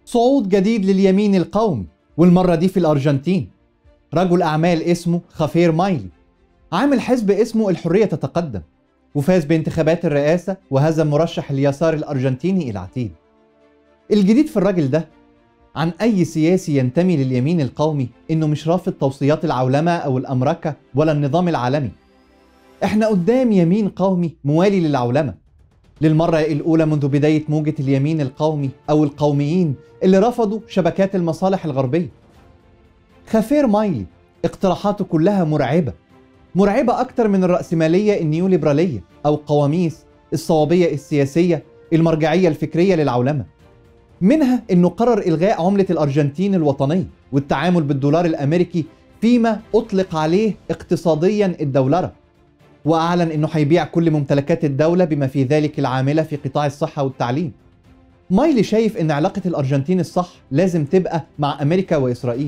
صعود جديد لليمين القومي، والمرة دي في الأرجنتين. رجل أعمال اسمه خافير مايلي عامل حزب اسمه الحرية تتقدم، وفاز بانتخابات الرئاسة وهزم مرشح اليسار الأرجنتيني العتيد. الجديد في الراجل ده عن أي سياسي ينتمي لليمين القومي إنه مش رافض توصيات العولمة أو الأمريكا ولا النظام العالمي. إحنا قدام يمين قومي موالي للعولمة للمرة الأولى منذ بداية موجة اليمين القومي أو القوميين اللي رفضوا شبكات المصالح الغربية. خافير مايلي اقتراحاته كلها مرعبة أكتر من الرأسمالية النيوليبرالية أو قواميس الصوابية السياسية المرجعية الفكرية للعولمة. منها إنه قرر إلغاء عملة الأرجنتين الوطنية والتعامل بالدولار الأمريكي فيما أطلق عليه اقتصاديا الدولرة، وأعلن إنه هيبيع كل ممتلكات الدولة بما في ذلك العاملة في قطاع الصحة والتعليم. مايلي شايف إن علاقة الأرجنتين الصح لازم تبقى مع أمريكا وإسرائيل،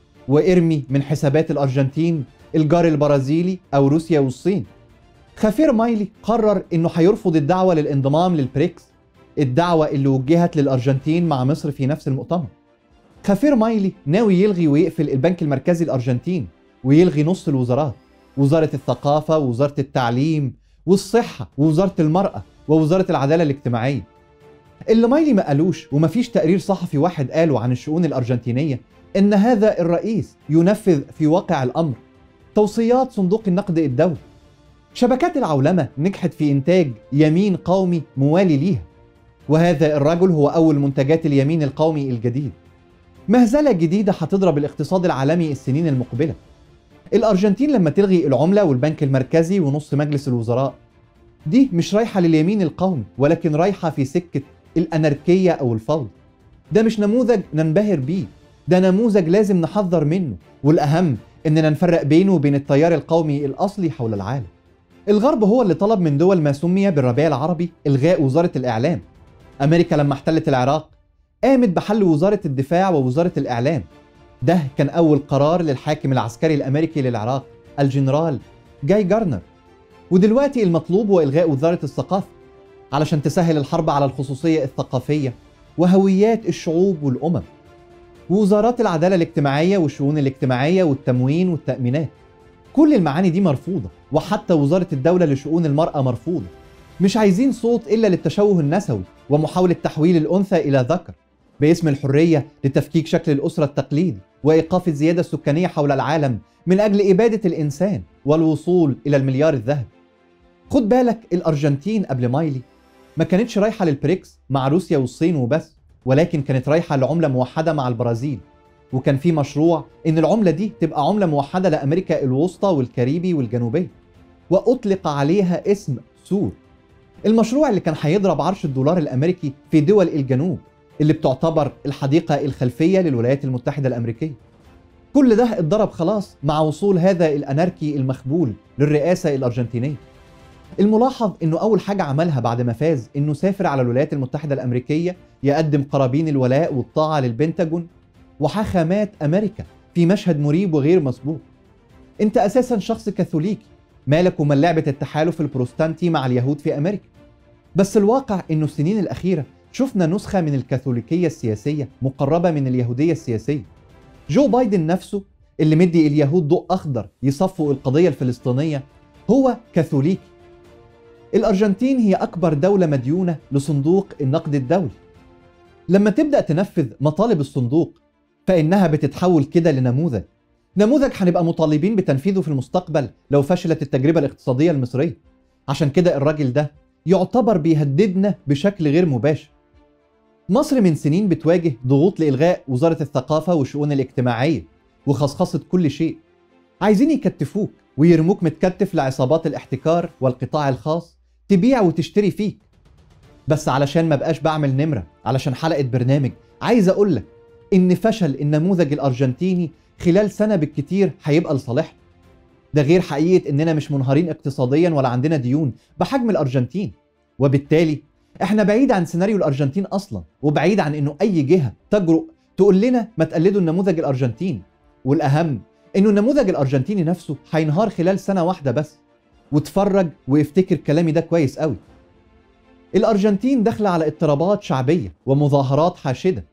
وارمي من حسابات الأرجنتين الجار البرازيلي أو روسيا والصين. خافير مايلي قرر إنه هيرفض الدعوة للانضمام للبريكس، الدعوة اللي وجهت للأرجنتين مع مصر في نفس المؤتمر. خافير مايلي ناوي يلغي ويقفل البنك المركزي الأرجنتيني ويلغي نص الوزارات، وزارة الثقافة ووزارة التعليم والصحة ووزارة المرأة ووزارة العدالة الاجتماعية. اللي مايلي ما قالوش ومفيش تقرير صحفي واحد قاله عن الشؤون الأرجنتينية إن هذا الرئيس ينفذ في واقع الأمر توصيات صندوق النقد الدولي. شبكات العولمة نجحت في إنتاج يمين قومي موالي ليها، وهذا الرجل هو أول منتجات اليمين القومي الجديد. مهزلة جديدة هتضرب الاقتصاد العالمي السنين المقبلة. الأرجنتين لما تلغي العملة والبنك المركزي ونص مجلس الوزراء، دي مش رايحة لليمين القومي ولكن رايحة في سكة الأناركية أو الفوضى. ده مش نموذج ننبهر بيه، ده نموذج لازم نحذر منه، والأهم إننا نفرق بينه وبين التيار القومي الأصلي حول العالم. الغرب هو اللي طلب من دول ما سمي بالربيع العربي إلغاء وزارة الإعلام. أمريكا لما احتلت العراق قامت بحل وزارة الدفاع ووزارة الإعلام. ده كان أول قرار للحاكم العسكري الأمريكي للعراق الجنرال جاي جارنر. ودلوقتي المطلوب هو إلغاء وزارة الثقافة علشان تسهل الحرب على الخصوصية الثقافية وهويات الشعوب والأمم، ووزارات العدالة الاجتماعية والشؤون الاجتماعية والتموين والتأمينات. كل المعاني دي مرفوضة، وحتى وزارة الدولة لشؤون المرأة مرفوضة. مش عايزين صوت إلا للتشوه النسوي ومحاولة تحويل الأنثى إلى ذكر باسم الحرية لتفكيك شكل الأسرة التقليدي وإيقاف الزيادة السكانية حول العالم من أجل إبادة الإنسان والوصول إلى المليار الذهبي. خد بالك الأرجنتين قبل مايلي ما كانتش رايحة للبريكس مع روسيا والصين وبس، ولكن كانت رايحة لعملة موحدة مع البرازيل، وكان في مشروع إن العملة دي تبقى عملة موحدة لأمريكا الوسطى والكاريبي والجنوبية، وأطلق عليها اسم سور. المشروع اللي كان هيضرب عرش الدولار الأمريكي في دول الجنوب اللي بتعتبر الحديقة الخلفية للولايات المتحدة الأمريكية. كل ده اتضرب خلاص مع وصول هذا الأناركي المخبول للرئاسة الأرجنتينية. الملاحظ إنه أول حاجة عملها بعد ما فاز إنه سافر على الولايات المتحدة الأمريكية يقدم قرابين الولاء والطاعة للبنتاجون وحاخامات أمريكا في مشهد مريب وغير مسبوق. أنت أساسا شخص كاثوليكي، مالك ومن لعبة التحالف البروتستانتي مع اليهود في أمريكا. بس الواقع إنه السنين الأخيرة شفنا نسخة من الكاثوليكية السياسية مقربة من اليهودية السياسية. جو بايدن نفسه اللي مدي اليهود ضوء أخضر يصفوا القضية الفلسطينية هو كاثوليكي. الأرجنتين هي أكبر دولة مديونة لصندوق النقد الدولي. لما تبدأ تنفذ مطالب الصندوق فإنها بتتحول كده لنموذج هنبقى مطالبين بتنفيذه في المستقبل لو فشلت التجربة الاقتصادية المصرية. عشان كده الراجل ده يعتبر بيهددنا بشكل غير مباشر. مصر من سنين بتواجه ضغوط لإلغاء وزارة الثقافة والشؤون الاجتماعية وخصخصة كل شيء. عايزين يكتفوك ويرموك متكتف لعصابات الاحتكار والقطاع الخاص تبيع وتشتري فيك. بس علشان ما بقاش بعمل نمرة علشان حلقة برنامج، عايز أقولك إن فشل النموذج الأرجنتيني خلال سنة بالكتير هيبقى لصالحنا. ده غير حقيقة إننا مش منهارين اقتصاديا ولا عندنا ديون بحجم الأرجنتين، وبالتالي إحنا بعيد عن سيناريو الأرجنتين أصلا، وبعيد عن إنه أي جهة تجرؤ تقول لنا ما تقلدوا النموذج الأرجنتيني. والأهم إنه النموذج الأرجنتيني نفسه هينهار خلال سنة واحدة بس. واتفرج وافتكر كلامي ده كويس قوي. الأرجنتين داخلة على اضطرابات شعبية ومظاهرات حاشدة.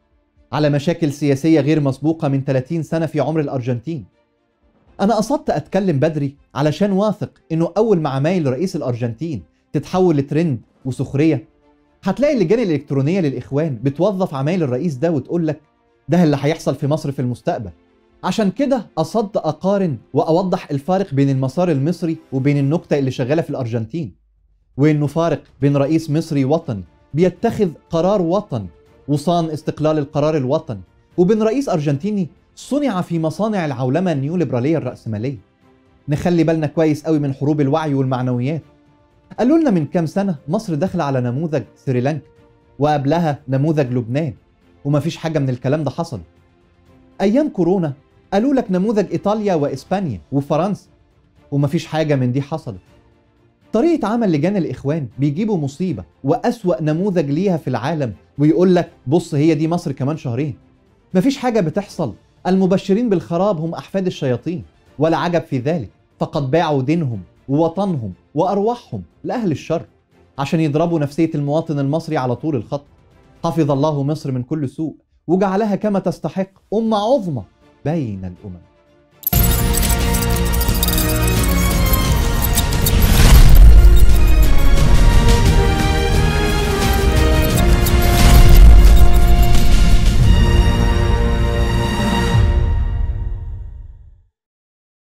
على مشاكل سياسية غير مسبوقة من 30 سنة في عمر الأرجنتين. أنا قصدت أتكلم بدري علشان واثق إنه أول ما عمايل رئيس الأرجنتين تتحول لترند وسخرية، هتلاقي اللجان الإلكترونية للإخوان بتوظف عمايل الرئيس ده وتقول لك ده اللي هيحصل في مصر في المستقبل. عشان كده قصدت أقارن وأوضح الفارق بين المسار المصري وبين النكتة اللي شغالة في الأرجنتين، وإنه فارق بين رئيس مصري وطني بيتخذ قرار وطني وصان استقلال القرار الوطني، وبين رئيس أرجنتيني صنع في مصانع العولمة النيوليبرالية الرأسمالية. نخلي بالنا كويس قوي من حروب الوعي والمعنويات. قالوا لنا من كام سنة مصر داخلة على نموذج سريلانكا، وقبلها نموذج لبنان، ومفيش حاجة من الكلام ده حصل. أيام كورونا قالوا لك نموذج إيطاليا وإسبانيا وفرنسا، ومفيش حاجة من دي حصلت. طريقة عمل لجان الإخوان بيجيبوا مصيبة وأسوأ نموذج ليها في العالم ويقول لك بص هي دي مصر كمان شهرين. مفيش حاجة بتحصل، المبشرين بالخراب هم أحفاد الشياطين، ولا عجب في ذلك، فقد باعوا دينهم ووطنهم وأرواحهم لأهل الشر عشان يضربوا نفسية المواطن المصري على طول الخط. حفظ الله مصر من كل سوء وجعلها كما تستحق أمة عظمى بين الأمم.